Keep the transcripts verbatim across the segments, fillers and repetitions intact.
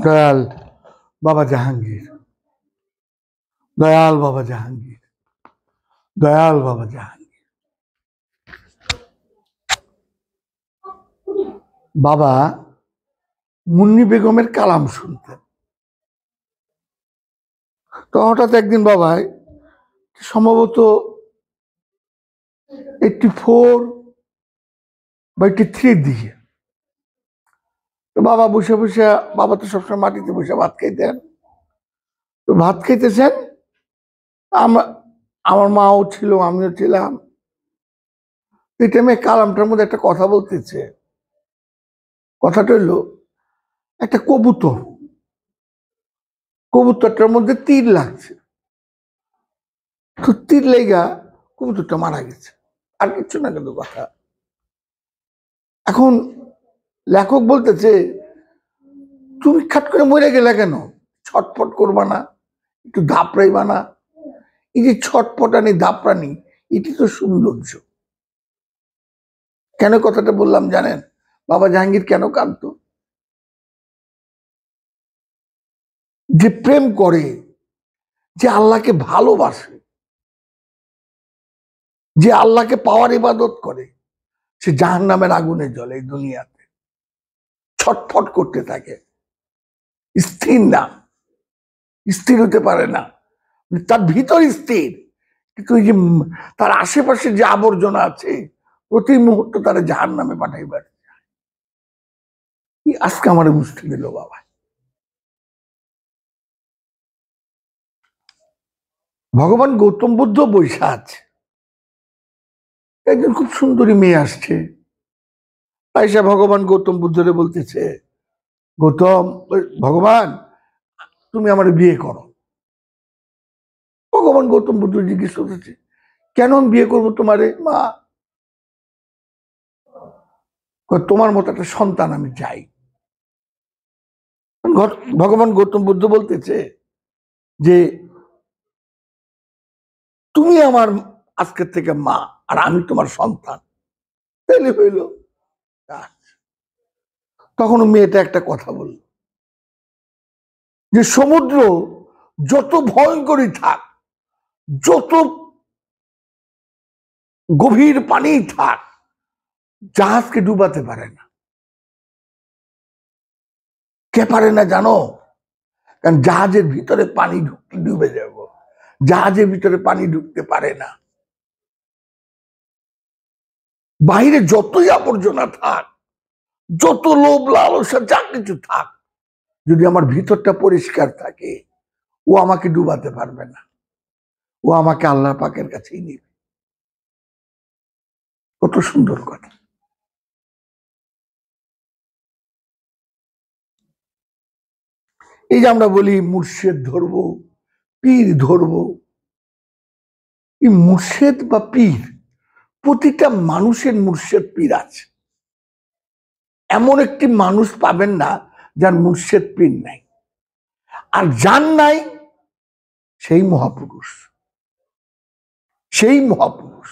দয়াল বাবা জাহাঙ্গীর, দয়াল বাবা জাহাঙ্গীর, দয়াল বাবা জাহাঙ্গীর। বাবা মুন্নি বেগমের কালাম শুনতেন। তো হঠাৎ একদিন বাবাই সম্ভবত এইটটি ফোর বা এইটটি থ্রির দিকে, তো বাবা বসে বসে, বাবা তো সবসময় মাটিতে বসে ভাত খাইতেন, তো ভাত খাইতেছেন, আমার মাও ছিল, আমিও ছিলাম। এই টাইমে কালামটার মধ্যে একটা কথা বলতেছে। কথাটা হইলো একটা কবুতর, কবুতরটার মধ্যে তীর লাগছে, তো তীর লেগা কবুতরটা মারা গেছে, আর কিচ্ছু না কিন্তু কথা। এখন লেখক বলতেছে, তুমি খাট করে মরে গেলে কেন? ছটফট করবা না, একটু দাপড়াইবা না? এই যে ছটফটানি দাপড়ানি, এটি তো সৌন্দর্য। কেন কথাটা বললাম জানেন? বাবা জাহাঙ্গীর কেন কাঁদত? যে প্রেম করে, যে আল্লাহকে ভালোবাসে, যে আল্লাহকে পাওয়ার ইবাদত করে, সে জাহান্নামের আগুনে জ্বলে এই দুনিয়াতে, ছটফট করতে থাকে, স্থির না, স্থির হতে পারে না। তার ভিতর স্থির, কিন্তু এই যে তার আশেপাশে যে আবর্জনা আছে, প্রতি মুহূর্তে তারা জাহান্নামে পাঠাইবার। আজকে আমার বুঝতে দিল বাবা। ভগবান গৌতম বুদ্ধ বৈশা আছে, একজন খুব সুন্দরী মেয়ে আসছে, আয়সা ভগবান গৌতম বুদ্ধরে বলতেছে, গৌতম, ভগবান তুমি আমার বিয়ে করো। ভগবান গৌতম বুদ্ধ জিজ্ঞেস করতেছে, কেন আমি বিয়ে করবো তোমারে? মা, তোমার মতো একটা সন্তান আমি চাই। ভগবান গৌতম বুদ্ধ বলতেছে যে তুমি আমার আজকের থেকে মা, আর আমি তোমার সন্তান, তাইলে হইল। তখন মেয়েটা একটা কথা বলল যে সমুদ্র যত ভয়ঙ্করই থাক, যত গভীর পানি থাক, জাহাজকে ডুবাতে পারে না। কে পারে না জানো? কারণ জাহাজের ভিতরে পানি ঢুকতে ডুবে যাব, জাহাজের ভিতরে পানি ঢুকতে পারে না। বাইরে যতই আবর্জনা থাক, যত লোভ লালসা যা কিছু থাক, যদি আমার ভিতরটা পরিষ্কার থাকে, ও আমাকে ডুবাতে পারবে না, ও আমাকে আল্লাহ পাকের কাছেই নিবে। কত সুন্দর কথা। এই যে আমরা বলি মুর্শেদ ধরবো, পীর ধরবো, এই মুর্শেদ বা পীর, প্রতিটা মানুষের মুর্শেদ পীর আছে। এমন একটি মানুষ পাবেন না যার মুর্শেদ পীর নাই, আর যার নাই সেই মহাপুরুষ, সেই মহাপুরুষ।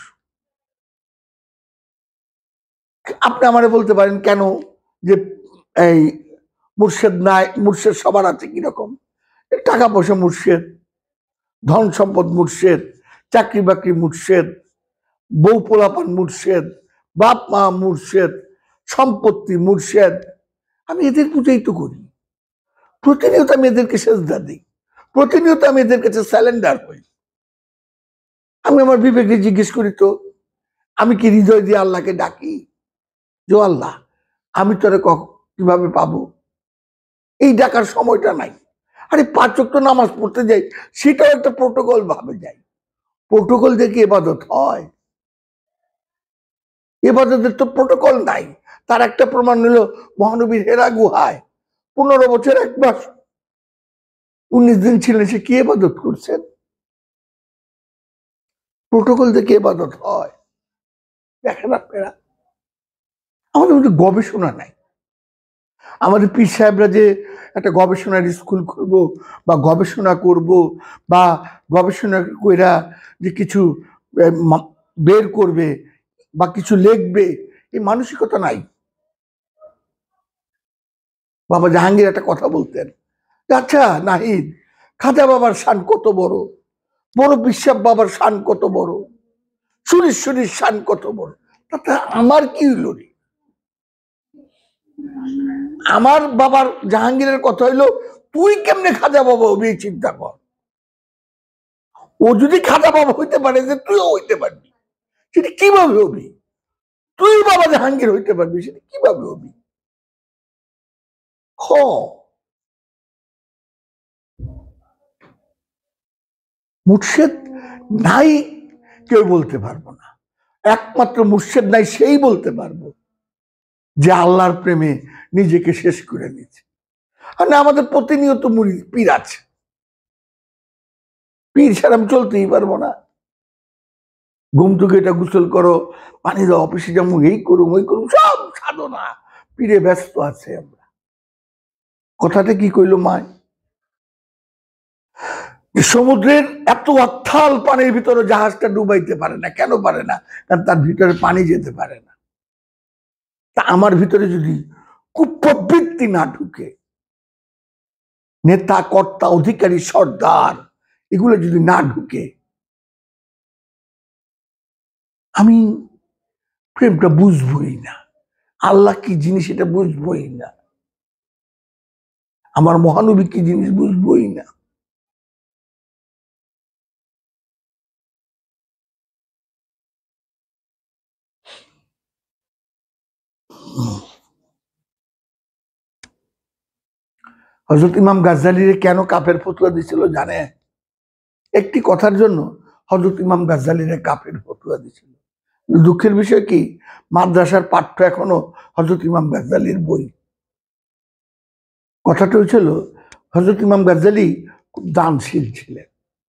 আপনি আমারে বলতে পারেন কেন যে এই মুর্শেদ নাই? মুর্শেদ সবার আছে, কিরকম? টাকা পয়সা মুর্শেদ, ধন সম্পদ মুর্শেদ, চাকরি বাকরি মুর্শেদ, বউ পোলাপান মুর্শেদ, বাপ মা মুর্শেদ, সম্পত্তি মুর্শেদ। আমি এদের পূজাই তো করি, প্রতিনিয়ত আমি এদেরকে সেজদা দিই, প্রতিনিয়ত আমি এদের কাছে স্যালেন্ডার হই। আমি আমার বিবেককে জিজ্ঞেস করি, তো আমি কি হৃদয় দিয়ে আল্লাহকে ডাকি যে আল্লাহ আমি তোরে কিভাবে পাবো? এই ডাকার সময়টা নাই। আরে পাঁচ ওয়াক্ত নামাজ পড়তে যাই, সেটাও একটা প্রোটোকল ভাবে যাই। প্রোটোকল দেখে ইবাদত হয়? ইবাদতের তো প্রোটোকল নাই। তার একটা প্রমাণ হলো মহানবীর হেরা গুহায় পনেরো বছর এক মাস উনিশ দিন ছিলেন, সে কি ইবাদত করছেন? প্রোটোকল দেখে ইবাদত হয়? দেখেন আপনারা, আমাদের মধ্যে গবেষণা নাই। আমাদের পীর সাহেবরা যে একটা গবেষণার স্কুল খুলবো বা গবেষণা করব বা গবেষণা কইরা যে কিছু বের করবে বা কিছু লিখবে, এই মানসিকতা নাই। বাবা জাহাঙ্গীর একটা কথা বলতেন, আচ্ছা নাহিদ, খাজা বাবার শান কত বড়, বড় বিশ্বাস বাবার শান কত বড়, সুরেশ্বরীর শান কত বড়, তাতে আমার কি হইল রে? আমার বাবার জাহাঙ্গীরের কথা হইলো তুই কেমনে খাজা বাবা হবি চিন্তা কর। ও যদি খাজা বাবা হইতে পারে যে তুইও হইতে পারবি, সেটা কিভাবে হবি? তুই বাবা জাহাঙ্গীর হইতে পারবি, সেটা কিভাবে হবি? হ মুর্শেদ নাই কেউ বলতে পারবো না, একমাত্র মুর্শেদ নাই সেই বলতে পারবো যে আল্লাহর প্রেমে নিজেকে শেষ করে নিচ্ছে। আর না আমাদের প্রতিনিয়ত মুড়ি পীর আছে, পীর ছাড়া আমি চলতেই পারবো না। ঘুম থেকে এটা গোসল করো, পানি দাও, অফিসে যেমন এই করুম ওই করুম, সব সাধনা পীরে ব্যস্ত আছে আমরা। কথাটা কি কইল মায়? সমুদ্রের এত অথাল পানির ভিতরে জাহাজটা ডুবাইতে পারে না, কেন পারে না? কারণ তার ভিতরে পানি যেতে পারে না। তা আমার ভিতরে যদি কুপ্রবৃত্তি না ঢুকে, নেতা কর্তা অধিকারী সর্দার এগুলো যদি না ঢুকে, আমি প্রেমটা বুঝবই না, আল্লাহ কি জিনিস এটা বুঝবই না, আমার মহানবী কি জিনিস বুঝবই না। হযরত ইমাম গাজ্জালীরে কেন কাফের ফতোয়া দিছিল জানে? একটি কথার জন্য হযরত ইমাম গাজ্জালীরে কাফের ফতোয়া দিছিল। দুঃখের বিষয় কি, মাদ্রাসার পাঠ্য এখনো হযরত ইমাম গাজ্জালীর বই। কথাটা হয়েছিল হযরত ইমাম গাজ্জালী খুব দানশীল ছিলেন।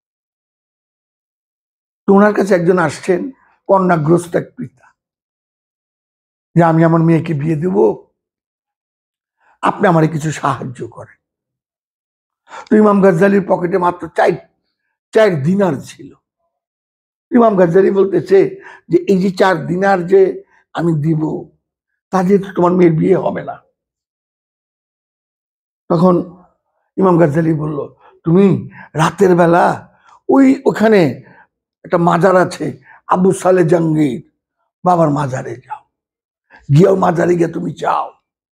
তো ওনার কাছে একজন আসছেন, কন্যাগ্রস্ত এক পিতা, যে আমি আমার মেয়েকে বিয়ে দেব, আপনি আমারে কিছু সাহায্য করেন। তো ইমাম গাজ্জালীর পকেটে মাত্র চার চার দিনার ছিল। ইমাম গাজ্জালী বলতেছে যে এই যে চার দিনার যে আমি দিব, তা যেহেতু তোমার মেয়ের বিয়ে হবে না। তখন ইমাম গাজ্জালী বলল, তুমি রাতের বেলা ওই ওখানে একটা মাজার আছে, আবু সালে জাহাঙ্গীর বাবার মাজারে যাও, গিয়েও মাজারে গিয়ে তুমি চাও,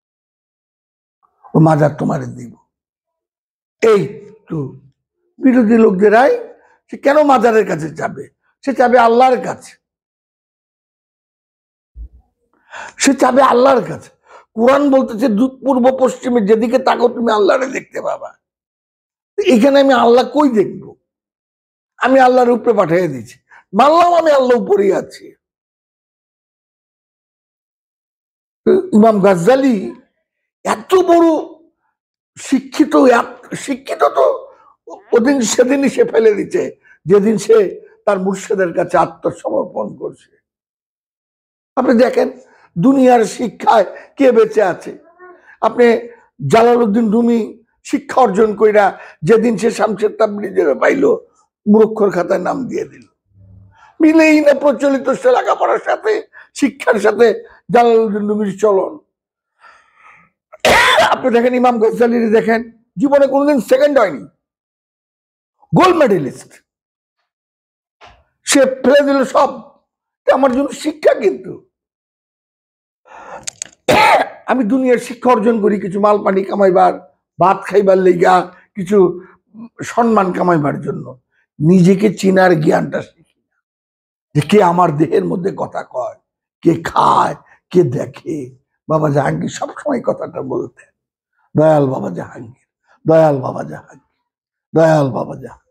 ও মাজার তোমারে দিব। এই তো বিরোধী লোকদেরাই সে কেন মাজারের কাছে যাবে? সে চাবে আল্লাহর কাছে, সে চাবে আল্লাহর কাছে। কোরআন বলতেছে পূর্ব পশ্চিমে যেদিকে তাকো তুমি আল্লাহরে দেখতে পাবা। এখানে আমি আল্লাহ কই দেখব? আমি আল্লাহর উপরে পাঠিয়ে দিচ্ছি, মানলাম আমি আল্লাহ উপরেই আছি। ইমাম গাজ্জালী এত বড় শিক্ষিত, শিক্ষিত তো ওদিন সেদিনই সে ফেলে দিচ্ছে যেদিন সে তার মুর্শিদের কাছে আত্মসমর্পণ করছে। আপনি দেখেন দুনিয়ার শিক্ষায় কে বেঁচে আছে? আপনি জালালউদ্দিন রুমি শিক্ষা অর্জন কইরা যেদিন সে শামসের তাবরিজে পাইল, মুরক্ষর খাতায় নাম দিয়ে দিল। মিলেই না প্রচলিত লেখাপড়ার সাথে, শিক্ষার সাথে জালালউদ্দিন রুমির চলন। আপনি দেখেন ইমাম গাজ্জালীর, দেখেন জীবনে কোনোদিন সেকেন্ড হয়নি, গোল্ড মেডেলিস্ট, সে ফেলে দিল সব। আমার জন্য শিক্ষা। কিন্তু আমি দুনিয়ার শিক্ষা অর্জন করি কিছু মাল পানি কামাইবার, ভাত খাইবার লেগা, কিছু সম্মান কামাইবার জন্য, নিজেকে চিনার জ্ঞানটা শিখি না, যে কে আমার দেহের মধ্যে কথা কয়, কে খায়, কে দেখে। বাবা জাহাঙ্গীর সবসময় কথাটা বলতেন, দয়াল বাবা জাহাঙ্গীর, দয়াল বাবা জাহাঙ্গীর, দয়াল বাবা জাহাঙ্গীর।